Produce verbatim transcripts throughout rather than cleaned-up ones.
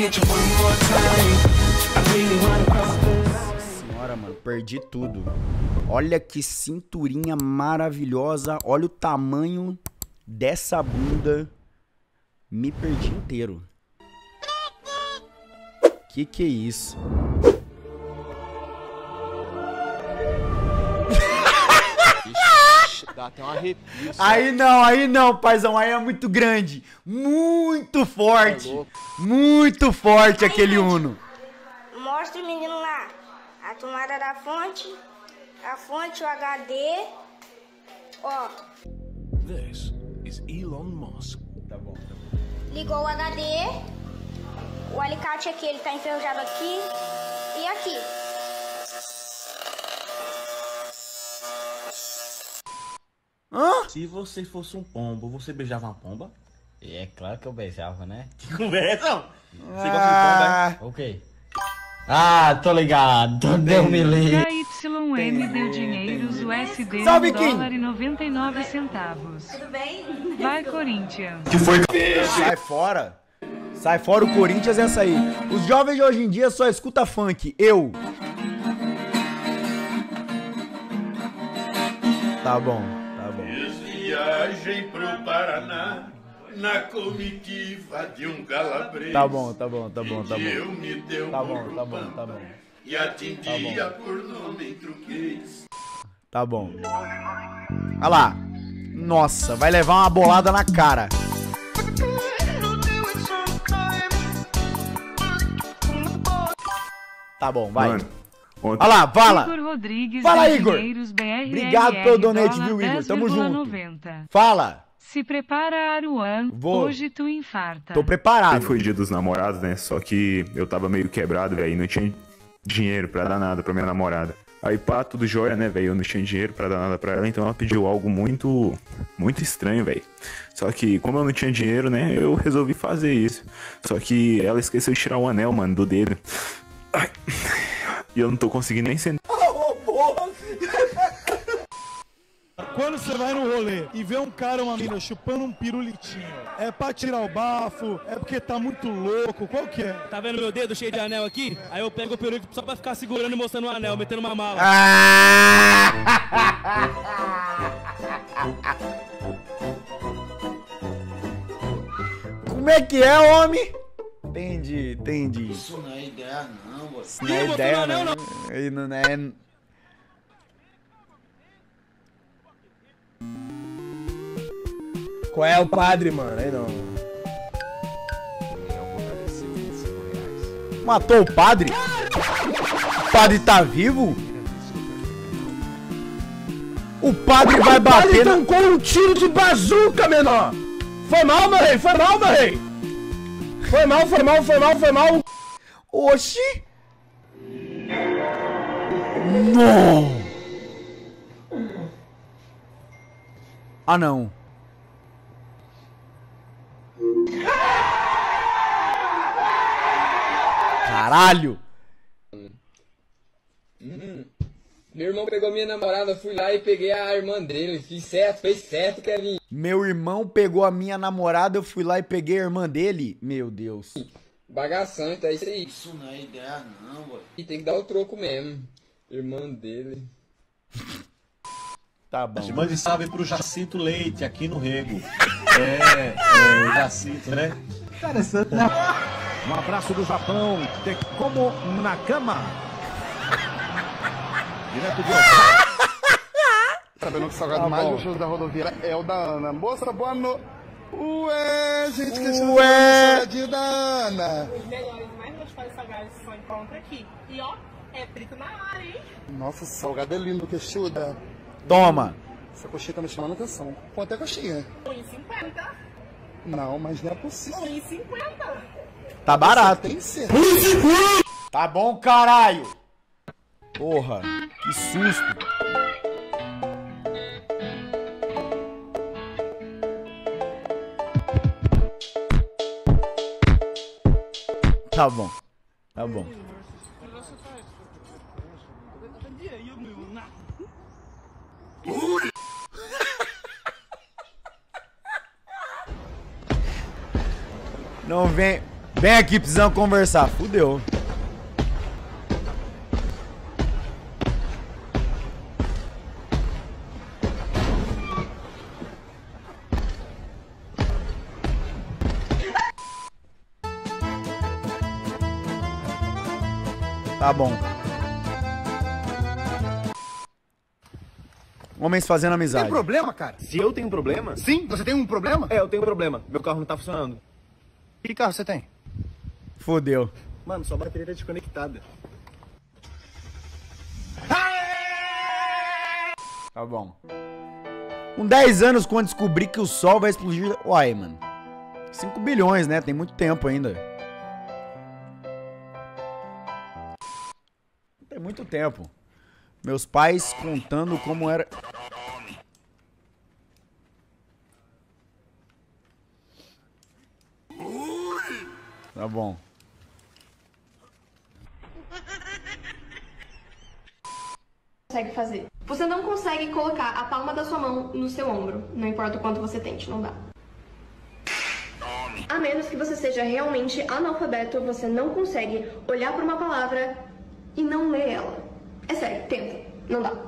Senhora, mano, perdi tudo. Olha que cinturinha maravilhosa. Olha o tamanho dessa bunda. Me perdi inteiro. Que que é isso? Dá até um arrepio. Aí não, aí não, paizão. Aí é muito grande. Muito forte. É muito forte aquele Uno. Mostra o menino lá. A tomada da fonte. A fonte, o H D. Ó. This is Elon Musk. Tá bom, tá bom. Ligou o H D. O alicate aqui, ele tá enferrujado aqui. E aqui. Hã? Se você fosse um pombo, você beijava uma pomba? É claro que eu beijava, né? Que conversa! Você gosta de Ah, pomba, é? Ok. Ah, tô ligado. Deus me livre. K Y M deu dinheiros U S D Salve, um Kim. dólar e noventa e nove centavos. Tudo bem? Vai, Corinthians. sai fora. Sai fora, o Corinthians é essa aí. Os jovens de hoje em dia só escuta funk. Eu. Tá bom, tá bom. Viagem pro Paraná na comitiva de um calabrês. Tá bom, tá bom, tá bom, tá bom. Eu me deu Tá um bom, tá bom, tá bom. e atendia por nome em truquês. Tá bom. Olha lá. Nossa, vai levar uma bolada na cara. Tá bom, vai. Mano, Olha lá, fala. Igor Rodrigues Fala, deu Igor. dinheiros B R L R Obrigado pelo donate, dólar viu, Igor? Tamo dez vírgula junto. noventa. Fala. Se prepara, Aruan. Vou. Hoje tu infarta. Tô preparado. foi dia dos namorados, né? Só que eu tava meio quebrado, velho. Não tinha dinheiro pra dar nada pra minha namorada. Aí pá, tudo jóia, né, velho? Eu não tinha dinheiro pra dar nada pra ela, então ela pediu algo muito, muito estranho, velho. Só que, como eu não tinha dinheiro, né, eu resolvi fazer isso. Só que ela esqueceu de tirar o anel, mano, do dedo. Ai. E eu não tô conseguindo nem sentar. Quando você vai no rolê e vê um cara ou uma mina chupando um pirulitinho, é pra tirar o bafo, é porque tá muito louco, qual que é? Tá vendo meu dedo cheio de anel aqui? Aí eu pego o pirulito só pra ficar segurando e mostrando o anel, metendo uma mala. Ah! Como é que é, homem? Entendi, entendi. Isso não é ideia, não, você. Isso não é Ih, ideia, você não é não. anel, Aí não é... Qual é o padre, mano? Aí não. Matou o padre? O padre tá vivo? O padre vai bater Ele na... tancou um tiro de bazuca, menor! Foi mal, meu rei! Foi mal, meu rei! Foi mal, foi mal, foi mal, foi mal! Oxi! Não! Ah, não. Caralho! Hum. Meu irmão pegou minha namorada, fui lá e peguei a irmã dele. Fiz certo, fez certo, Kevin. Meu irmão pegou a minha namorada, eu fui lá e peguei a irmã dele. Meu Deus. Bagaçante, é isso aí. Isso não é ideia, não, boy. E tem que dar o troco mesmo. Irmã dele. Tá bom. Mande salve pro Jacinto Leite aqui no Rego. É, é o Jacinto, né? Interessante, né? Um abraço do Japão, de como na cama. Direto de Osaka. Sabendo que o salgado Tá mais bom. gostoso da rodovia é o da Ana. Moça, boa noite. Ué, gente, que chama Ué. salgadinho da Ana. Os melhores e mais gostosos salgados só encontra aqui. E ó, é frito na área, hein? Nossa, salgado é lindo, queixuda. Toma. Essa coxinha tá me chamando a atenção. Quanto é a coxinha? um e cinquenta. Não, mas não é possível. um e cinquenta. Tá barato. Tem certeza? Tá bom, caralho. Porra, que susto. Tá bom, tá bom. Não vem, Vem aqui, precisamos conversar. Fudeu. Tá bom. Homens fazendo amizade. Tem problema, cara? Se eu tenho problema? Sim, você tem um problema? É, eu tenho um problema. Meu carro não tá funcionando. Que carro você tem? Fudeu. Mano, sua bateria tá desconectada. Tá bom. Com dez anos, quando descobri que o Sol vai explodir... Uai, mano. cinco bilhões, né? Tem muito tempo ainda. Tem muito tempo. Meus pais contando como era... Tá bom. Consegue fazer. Você não consegue colocar a palma da sua mão no seu ombro. Não importa o quanto você tente, não dá. A menos que você seja realmente analfabeto, você não consegue olhar para uma palavra e não ler ela. É sério, tenta. Não dá.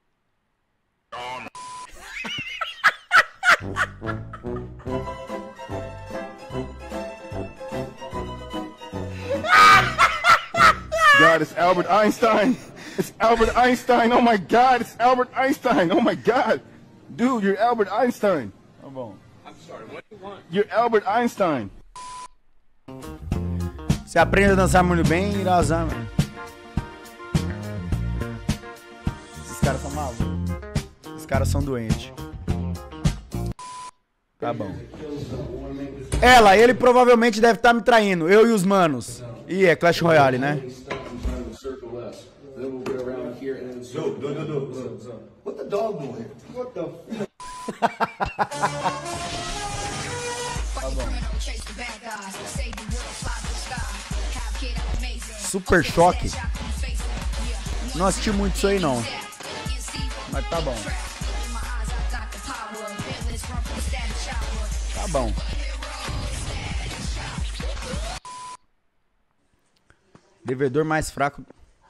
God, it's Albert Einstein. It's Albert Einstein. Oh my God, it's Albert Einstein. Oh my God. Dude, you're Albert Einstein. Tá bom. I'm sorry, what do you want? You're Albert Einstein. Você aprende a dançar muito bem, irá usar, mano. Esses caras são malucos. Esses caras são doentes. Tá bom. Ela, ele provavelmente deve estar me traindo. Eu e os manos. Ih, é Clash Royale, né? What the dog doing? What the? Tá bom. Super Choque. Não assisti muito isso aí não. Mas tá bom. Tá bom. Devedor mais fraco.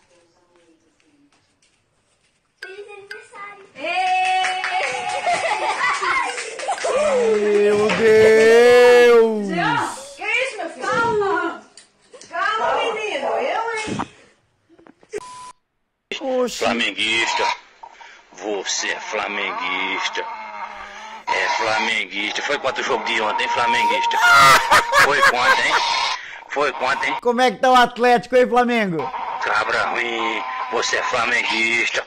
Meu Deus! Jean, que isso, meu filho? Calma! Calma, menino! Eu, hein? Oxi. Flamenguista. Você é flamenguista. É flamenguista. Foi quanto o jogo de ontem, hein, flamenguista? Foi quanto, hein? Foi quanto, hein? Como é que tá o Atlético, hein, Flamengo? Cabra ruim. Você é flamenguista.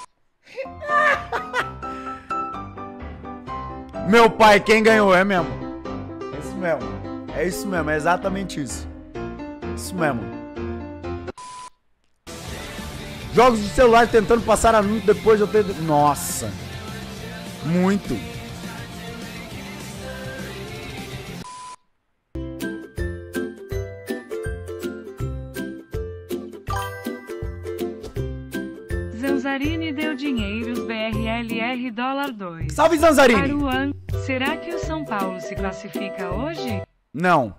Meu pai, quem ganhou, é mesmo? É isso mesmo. É isso mesmo, é exatamente isso. Isso mesmo. Jogos de celular tentando passar anúncio depois de eu ter... Nossa. Muito. Zanzarini deu dinheiros B R L R dólar dois. Salve, Zanzarini! Aruan, será que o São Paulo se classifica hoje? Não.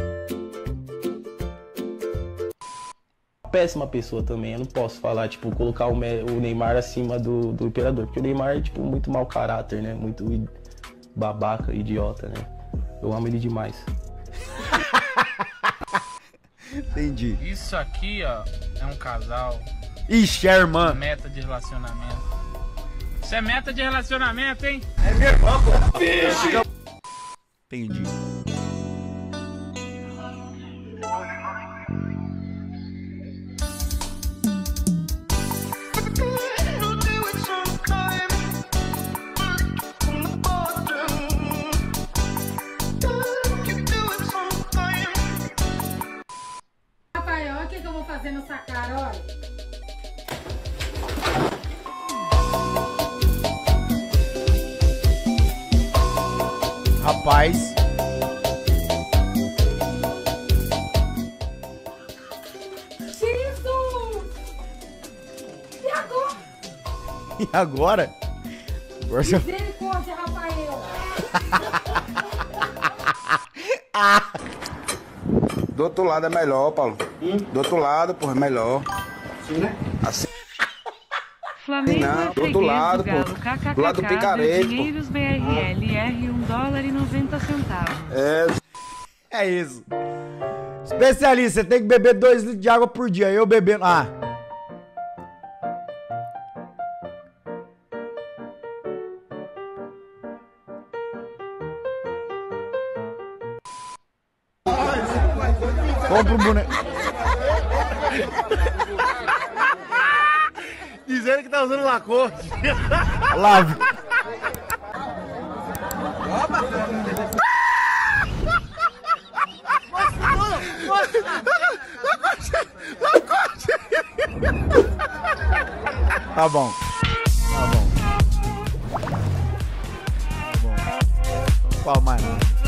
Péssima pessoa também, eu não posso falar, tipo, colocar o, Me o Neymar acima do, do Imperador, porque o Neymar é, tipo, muito mau caráter, né, muito babaca, idiota, né, eu amo ele demais. Entendi. Isso aqui, ó, é um casal. Ixi, é irmã. Meta de relacionamento. Isso é meta de relacionamento, hein? É minha irmã, pô. Entendi. Rafael, o que, que eu vou fazer nessa cara, olha? Rapaz. Isso! E agora? E agora? Agora já... Misericórdia, Rafael! Do outro lado é melhor, Paulo. Hum? Do outro lado, porra, é melhor. Assim, né? Assim. Flamengo não, é do outro lado, Galo, pô. kkk, Do lado do picareta, dinheiros B R L R, um dólar e noventa centavos. É. É isso. Especialista, você tem que beber dois litros de água por dia. Eu bebendo... Ah. Compra um boneco. Dizendo que tá usando Lacoste. Lave. Tá bom. Tá bom. Tá bom. Qual mais?